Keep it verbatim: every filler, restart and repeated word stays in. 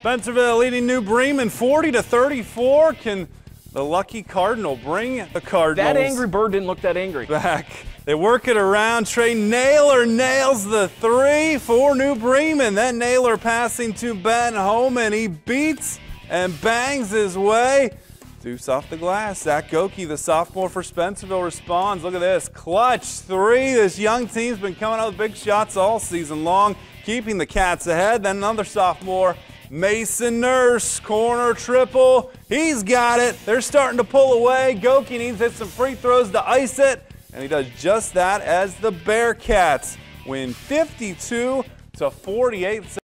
Spencerville leading New Bremen forty to thirty-four. Can the lucky Cardinal bring the Cardinals That angry bird didn't look that angry. back? They work it around. Trey Naylor nails the three for New Bremen. Then Naylor passing to Ben Homan. He beats and bangs his way. Deuce off the glass. Zach Goki, the sophomore for Spencerville, responds. Look at this. Clutch three. This young team's been coming out with big shots all season long, keeping the Cats ahead. Then another sophomore, Mason Nurse, corner triple. He's got it. They're starting to pull away. Goki needs to hit some free throws to ice it, and he does just that as the Bearcats win fifty-two to forty-eight.